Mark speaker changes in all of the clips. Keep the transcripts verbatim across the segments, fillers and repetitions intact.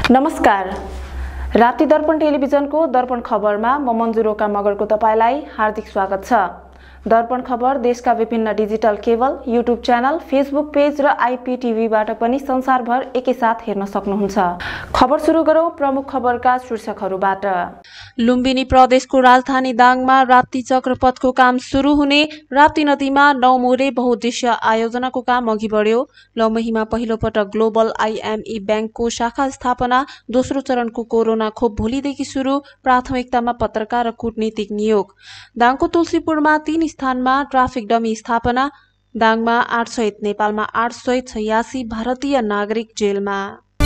Speaker 1: नमस्कार। राति दर्पण टेलिभिजनको दर्पण खबरमा म मन्जु रोका मगरको तपाईलाई हार्दिक स्वागत छ। दर्पण खबर देशका विभिन्न digital cable, YouTube channel, Facebook page र आइपीटीभीबाट पनि संसारभर एकैसाथ हेर्न सक्नुहुन्छ। खबर सुरु गरौं प्रमुख खबरका शीर्षकहरूबाट।
Speaker 2: लुम्बिनी प्रदेशको राजधानी दाङमा राप्ती चक्रपथको काम सुरु हुने, राप्ती नदीमा नौमोरे बहुउद्देश्य आयोजनाको काम अघि बढ्यो। लौमहीमा पहिलो पटक ग्लोबल आइएमई ब्याङ्कको शाखा स्थापना, दोस्रो चरणको कोरोना खोप भोलिदेखि सुरु, प्राथमिकतामा पत्रकार र कूटनीतिक नियोग। दाङको तुलसीपुरमा तीन स्थानमा ट्राफिक डमी स्थापना, दाङमा आठ सहित नेपालमा आठ सय छयासी भारतीय नागरिक जेलमा।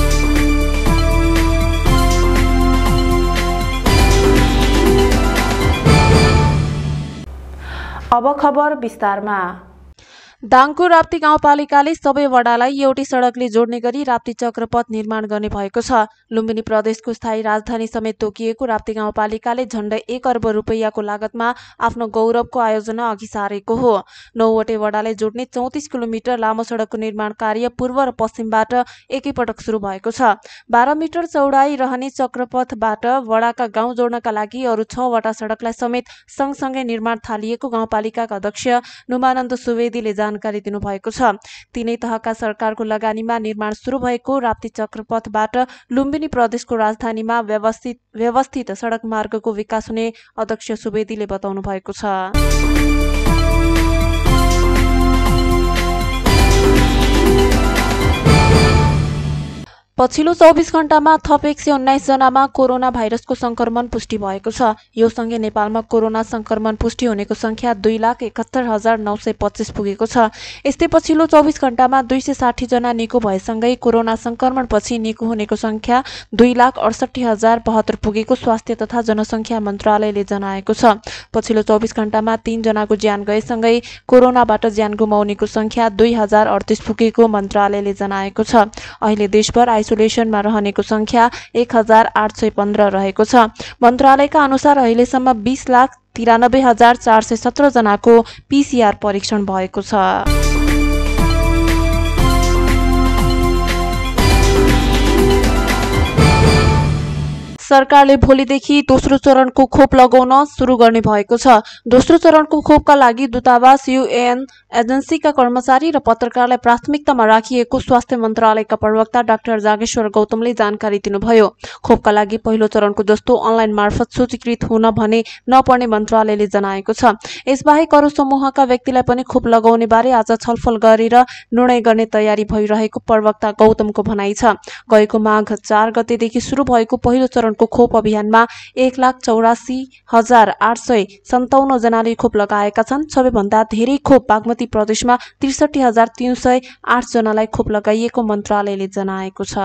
Speaker 1: अब खबर विस्तारमा।
Speaker 2: दाङको राप्ती गाउँपालिकाले सबै वडालाई एउटै सडकले जोड्ने गरी राप्ती चक्रपथ निर्माण गर्ने भएको छ। लुम्बिनी प्रदेशको स्थायी राजधानी समेत तोकिएको राप्ती गाउँपालिकाले झण्डै एक अर्ब रुपैयाँको लागतमा आफ्नो गौरवको आयोजना अघि सारेको हो। नौवटै वडालाई जोड्ने चौतिस किलोमिटर लामो सडकको निर्माण कार्य पूर्व र पश्चिमबाट एकैपटक सुरु भएको छ। बाह्र मिटर चौडाई रहने चक्रपथबाट वडाका गाउँ जोड्नका लागि अरू छवटा सडकलाई समेत सँगसँगै निर्माण थालिएको गाउँपालिकाका अध्यक्ष नुमानन्द सुवेदीले जानकारी दिनुभएको छ। तीनै तहका सरकारको लगानीमा निर्माण सुरु भएको राप्ती चक्रपथबाट लुम्बिनी प्रदेशको राजधानीमा व्यवस्थित व्यवस्थित सडक मार्गको विकास हुने अध्यक्ष सुवेदीले बताउनु भएको छ। पछिल्लो चौबिस घण्टामा थप एक सय उन्नाइस जनामा कोरोना भाइरसको संक्रमण पुष्टि भएको छ। यो सँगै नेपालमा कोरोना संक्रमण पुष्टि हुनेको संख्या दुई लाख एकहत्तर हजार नौ सय पच्चिस पुगेको छ। यस्तै पछिल्लो चौबिस घण्टामा दुई सय साठी जना निको भएसँगै कोरोना संक्रमणपछि निको हुनेको संख्या दुई लाख अडसठी हजार बहत्तर पुगेको स्वास्थ्य तथा जनसङ्ख्या मन्त्रालयले जनाएको छ। पछिल्लो चौबिस घण्टामा तीन जनाको ज्यान गएसँगै कोरोनाबाट ज्यान गुमाउनेको संख्या दुई हजार अडतिस पुगेको मन्त्रालयले जनाएको छ। अहिले देशभर आइसोलेसनमा रहनेको संख्या एक हजार आठ सय पन्ध्र रहेको छ। मन्त्रालयका अनुसार अहिलेसम्म बीस लाख तिरानब्बे हजार चार सय सत्र जनाको पीसीआर परीक्षण भएको छ। सरकारले भोलिदेखि दोस्रो चरणको खोप लगाउन सुरु गर्ने भएको छ। दोस्रो चरणको खोपका लागि दूतावास, युएन एजेन्सीका कर्मचारी र पत्रकारलाई प्राथमिकतामा राखिएको स्वास्थ्य मन्त्रालयका प्रवक्ता डाक्टर जागेश्वर गौतमले जानकारी दिनुभयो। खोपका लागि पहिलो चरणको जस्तो अनलाइन मार्फत सूचीकृत हुन भने नपर्ने मन्त्रालयले जनाएको छ। यसबाहेक अरू समूहका व्यक्तिलाई पनि खोप लगाउने बारे आज छलफल गरेर निर्णय गर्ने तयारी भइरहेको प्रवक्ता गौतमको भनाइ छ। गएको माघ चार गतेदेखि सुरु भएको पहिलो चरण को खोप अभियानमा एक लाख चौरासी हजार आठ सय सन्ताउन्न जनाले खोप लगाएका छन्। सबैभन्दा धेरै खोप बागमती प्रदेशमा त्रिसठी हजार तीन सय आठ जनालाई खोप लगाइएको मन्त्रालयले जनाएको छ।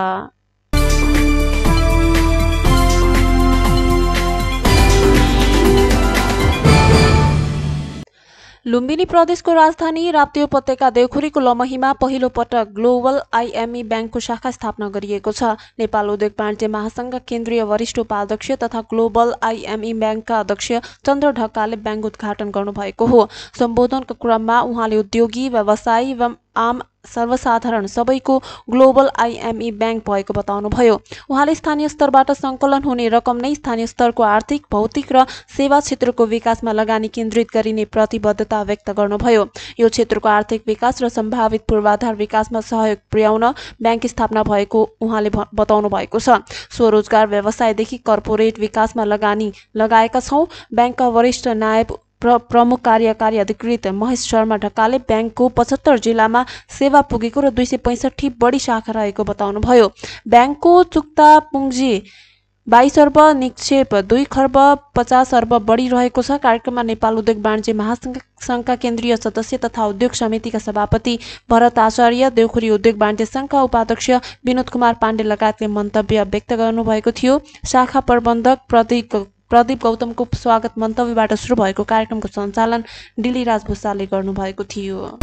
Speaker 2: लुम्बिनी प्रदेशको राजधानी राप्ती उपत्यका देउखुरीको लमहीमा पहिलो पटक ग्लोबल आइएमई ब्याङ्कको शाखा स्थापना गरिएको छ। नेपाल उद्योग वाणिज्य महासङ्घ केन्द्रीय वरिष्ठ उपाध्यक्ष तथा ग्लोबल आइएमई ब्याङ्कका अध्यक्ष चन्द्र ढकालले ब्याङ्क उद्घाटन गर्नुभएको हो। सम्बोधनको क्रममा उहाँले उद्योगी, व्यवसायी एवं आम सर्वसाधारण सबैको ग्लोबल आइएमई ब्याङ्क भएको बताउनुभयो। उहाँले स्थानीय स्तरबाट सङ्कलन हुने रकम नै स्थानीय स्तरको आर्थिक, भौतिक र सेवा क्षेत्रको विकासमा लगानी केन्द्रित गरिने प्रतिबद्धता व्यक्त गर्नुभयो। यो क्षेत्रको आर्थिक विकास र सम्भावित पूर्वाधार विकासमा सहयोग पुर्याउन ब्याङ्क स्थापना भएको उहाँले बताउनु भएको छ। स्वरोजगार व्यवसायदेखि कर्पोरेट विकासमा लगानी लगाएका छौँ। ब्याङ्कका वरिष्ठ नायब प्रमुख कार्यकारी अधिकृत महेश शर्मा ढकालले ब्याङ्कको पचहत्तर जिल्लामा सेवा पुगेको र दुई सय पैँसठी बढी शाखा रहेको बताउनुभयो। ब्याङ्कको चुक्ता पुँजी बाइस अर्ब, निक्षेप दुई खर्ब पचास अर्ब बढी रहेको छ। कार्यक्रममा नेपाल उद्योग वाणिज्य महासङ्घका केन्द्रीय सदस्य तथा उद्योग समितिका सभापति भरत आचार्य, देउखुरी उद्योग वाणिज्य सङ्घका उपाध्यक्ष विनोद कुमार पाण्डे लगायतले मन्तव्य व्यक्त गर्नुभएको थियो। शाखा प्रबन्धक प्रदीप प्रदीप गौतमको स्वागत मन्तव्यबाट सुरु भएको कार्यक्रमको सञ्चालन डिलीराज भुसालले गर्नुभएको थियो।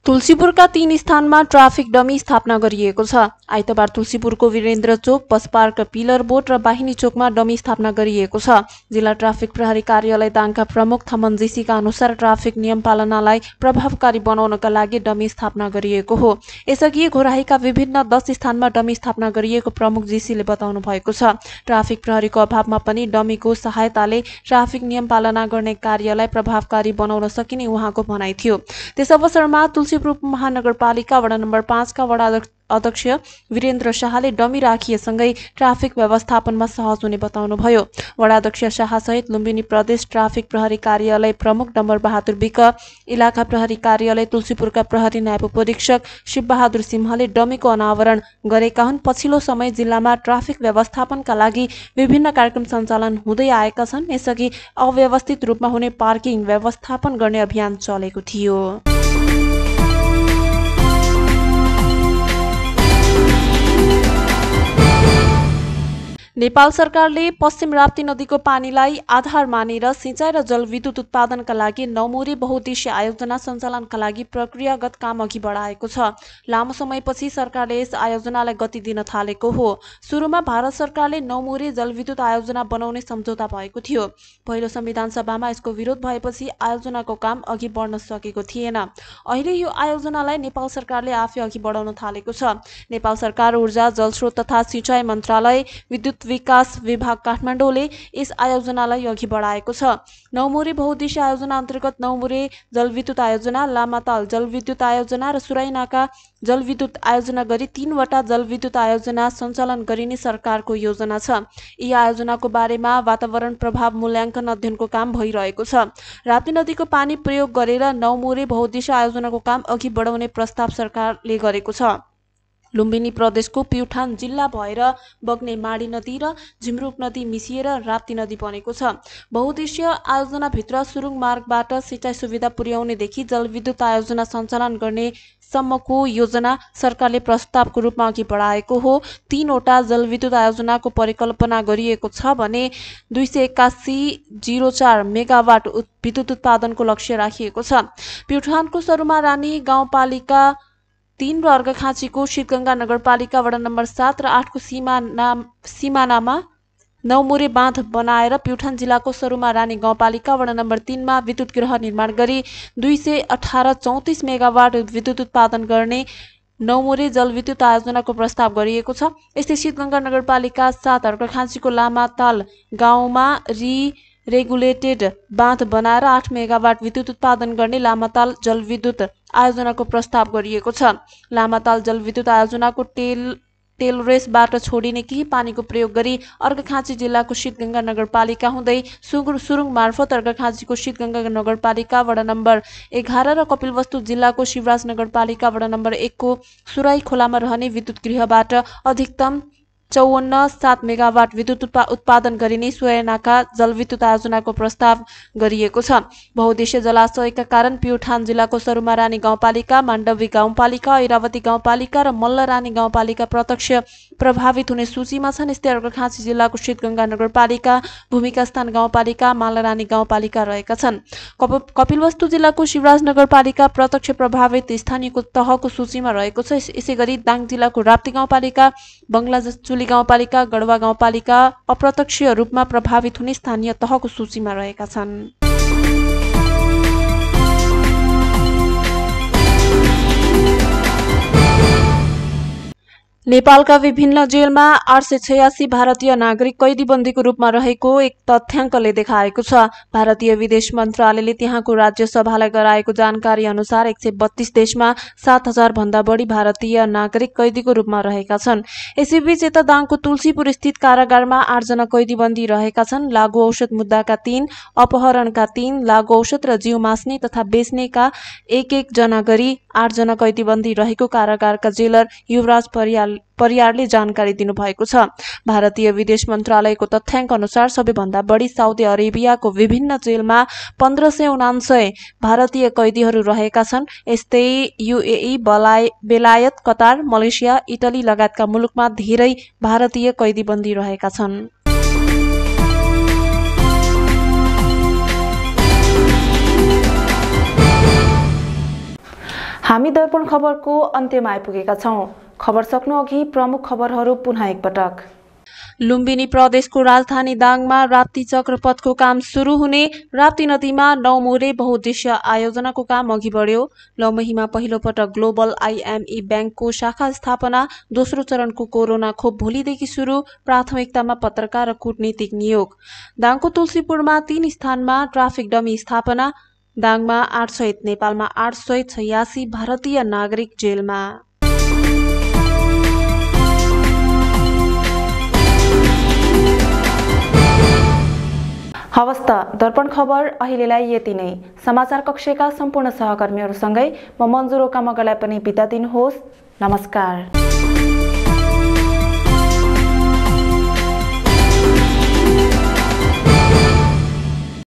Speaker 2: तुलसीपुरका तीन स्थानमा ट्राफिक डमी स्थापना गरिएको छ। आइतबार तुलसीपुरको वीरेन्द्र चोक, बस पार्क, पिलर बोट र बाहिनी चोकमा डमी स्थापना गरिएको छ। जिल्ला ट्राफिक प्रहरी कार्यालय दाङका प्रमुख थमन जेसीका अनुसार ट्राफिक नियम पालनालाई प्रभावकारी बनाउनका लागि डमी स्थापना गरिएको हो। यसअघि घोराहीका विभिन्न दस स्थानमा डमी स्थापना गरिएको प्रमुख जेसीले बताउनु भएको छ। ट्राफिक प्रहरीको अभावमा पनि डमीको सहायताले ट्राफिक नियम पालना गर्ने कार्यलाई प्रभावकारी बनाउन सकिने उहाँको भनाइ थियो। त्यस अवसरमा तुलसीपुर महानगरपालिका वडा नम्बर पाँचका वडा अध्यक्ष वीरेन्द्र शाहले डमी राखिएसँगै ट्राफिक व्यवस्थापनमा सहज हुने बताउनुभयो। वडा अध्यक्ष शाहसहित लुम्बिनी प्रदेश ट्राफिक प्रहरी कार्यालय प्रमुख डम्बर बहादुर विक, इलाका प्रहरी कार्यालय तुलसीपुरका प्रहरी नायब उपरीक्षक शिवबहादुर सिंहले डमीको अनावरण गरेका हुन्। पछिल्लो समय जिल्लामा ट्राफिक व्यवस्थापनका लागि विभिन्न कार्यक्रम सञ्चालन हुँदै आएका छन्। यसअघि अव्यवस्थित रूपमा हुने पार्किङ व्यवस्थापन गर्ने अभियान चलेको थियो। नेपाल सरकारले पश्चिम राप्ती नदीको पानीलाई आधार मानेर सिंचाइ र जलविद्युत उत्पादनका लागि नौमुरे बहुद्देश्य आयोजना सञ्चालनका लागि प्रक्रियागत काम अघि बढाएको छ। लामो समयपछि सरकारले यस आयोजनालाई गति दिन थालेको हो। सुरुमा भारत सरकारले नौमुरे जलविद्युत आयोजना बनाउने सम्झौता भएको थियो। पहिलो संविधान सभामा यसको विरोध भएपछि आयोजनाको काम अघि बढ्न सकेको थिएन। अहिले यो आयोजनालाई नेपाल सरकारले आफै अघि बढाउन थालेको छ। नेपाल सरकार ऊर्जा, जलस्रोत तथा सिंचाइ मन्त्रालय, विद्युत विकास विभाग काठमाडौँले यस आयोजनालाई अघि बढाएको छ। नौमुरे बहुद्देश्य आयोजना अन्तर्गत नौमुरे जलविद्युत आयोजना, लामाताल जलविद्युत आयोजना र सुराइनाका जलविद्युत आयोजना गरी तीनवटा जलविद्युत आयोजना सञ्चालन गरिने सरकारको योजना छ। यी आयोजनाको बारेमा वातावरण प्रभाव मूल्याङ्कन अध्ययनको काम भइरहेको छ। राप्ती नदीको पानी प्रयोग गरेर नौमुरे बहुद्देश्य आयोजनाको काम अघि बढाउने प्रस्ताव सरकारले गरेको छ। लुम्बिनी प्रदेशको प्युठान जिल्ला भएर बग्ने माडी नदी र झिमरुक नदी मिसिएर राप्ती नदी बनेको छ। बहुद्देश्य आयोजनाभित्र सुरुङ मार्गबाट सिँचाइ सुविधा पुर्याउनेदेखि जलविद्युत आयोजना सञ्चालन गर्ने सम्मको योजना सरकारले प्रस्तावको रूपमा अघि बढाएको हो। तीनवटा जलविद्युत आयोजनाको परिकल्पना गरिएको छ भने दुई सय एक्कासी जिरो चार मेगावाट विद्युत उत्पादनको लक्ष्य राखिएको छ। प्युठानको सरुमा रानी गाउँपालिका तीन र अर्घाखाँचीको शीतगंगा नगरपालिका वडा नम्बर सात र आठको सीमाना सीमानामा नौमुरे बाँध बनाएर प्युठान जिल्लाको सरुमा रानी गाउँपालिका वडा नम्बर तीनमा विद्युत गृह निर्माण गरी दुई सय अठार चौतिस मेगावाट विद्युत उत्पादन गर्ने नौमुरे जलविद्युत आयोजनाको प्रस्ताव गरिएको छ। यस्तै शीतगंगा नगरपालिका सात अर्घाखाँचीको लामाताल गाउँमा रि रेगुलेटेड बाँध बनाएर आठ मेगावाट विद्युत उत्पादन गर्ने लामाताल जलविद्युत आयोजनाको प्रस्ताव गरिएको छ। लामाताल जलविद्युत आयोजनाको टेल टेलरेसबाट छोडिने केही पानीको प्रयोग गरी अर्घाखाँची जिल्लाको शीतगंगा नगरपालिका हुँदै सुगुर सुरुङ मार्फत अर्घाखाँचीको शीतगंगा नगरपालिका वडा नम्बर एघार र कपिलवस्तु जिल्लाको शिवराज नगरपालिका वडा नम्बर एकको सुराई खोलामा रहने विद्युत गृहबाट अधिकतम चौवन्न सात मेगावाट विद्युत उत्पादन गरिने सुराइनाका जलविद्युत आयोजनाको प्रस्ताव गरिएको छ। बहुद्देश्य जलाशयका कारण प्युठान जिल्लाको सरुमा रानी गाउँपालिका, माण्डवी गाउँपालिका, ऐरावती गाउँपालिका र मल्लरानी गाउँपालिका प्रत्यक्ष प्रभावित हुने सूचीमा छन्। यस्तै अर्घाखाँची जिल्लाको शीतगंगा नगरपालिका, भूमिका स्थान गाउँपालिका, मालरानी गाउँपालिका रहेका छन्। कपिलवस्तु जिल्लाको शिवराज नगरपालिका प्रत्यक्ष प्रभावित स्थानीयको तहको सूचीमा रहेको छ। यसैगरी दाङ जिल्लाको राप्ती गाउँपालिका, बङ्गलाचुली गाउँपालिका, गढवा गाउँपालिका अप्रत्यक्ष रूपमा प्रभावित हुने स्थानीय तहको सूचीमा रहेका छन्। नेपालका विभिन्न जेलमा आठ सय छयासी भारतीय नागरिक कैदीबन्दीको रूपमा रहेको एक तथ्याङ्कले देखाएको छ। भारतीय विदेश मन्त्रालयले त्यहाँको राज्य सभालाई गराएको जानकारी अनुसार एक सय बत्तीस देशमा सात हजार भन्दा बढी भारतीय नागरिक कैदीको रूपमा रहेका छन्। यसैबीच यता दाङको तुलसीपुर स्थित कारागारमा आठजना कैदीबन्दी रहेका छन्। लागु औषध मुद्दाका तीन, अपहरणका तीन, लागु औषध र जीव मास्ने तथा बेच्नेका एक एक जना गरी आठजना कैदीबन्दी रहेको कारागारका जेलर युवराज परियाल परियारले जानकारी दिनुभएको छ। भारतीय विदेश मन्त्रालयको तथ्याङ्क अनुसार सबैभन्दा बढी साउदी अरेबियाको विभिन्न जेलमा पन्ध्र सय उनान्सय भारतीय कैदीहरू रहेका छन्। यस्तै युएई, बेलायत, कतार, मलेसिया, इटली लगायतका मुलुकमा धेरै भारतीय कैदीबन्दी रहेका छन्।
Speaker 1: हामी दर्पण खबरको अन्त्यमा आइपुगेका छौं। खबर सक्नु अघि प्रमुख खबरहरू पुनः एकपटक।
Speaker 2: लुम्बिनी प्रदेशको राजधानी दाङमा राप्ती चक्रपथको काम सुरु हुने, राप्ती नदीमा नौ मोरे बहुद्देश्य आयोजनाको काम अघि बढ्यो। लमहीमा पहिलो पटक ग्लोबल आइएमई ब्याङ्कको शाखा स्थापना, दोस्रो चरणको कोरोना खोप भोलिदेखि सुरु, प्राथमिकतामा पत्रकार र कूटनीतिक नियोग। दाङको तुलसीपुरमा तीन स्थानमा ट्राफिक डमी स्थापना, दाङमा आठ सहित नेपालमा आठ सय छयासी भारतीय नागरिक जेलमा।
Speaker 1: हवस् त दर्पण खबर अहिलेलाई यति नै। समाचार कक्षका सम्पूर्ण सहकर्मीहरूसँगै म मन्जु रोका मगरलाई पनि बिदा दिनुहोस्। नमस्कार।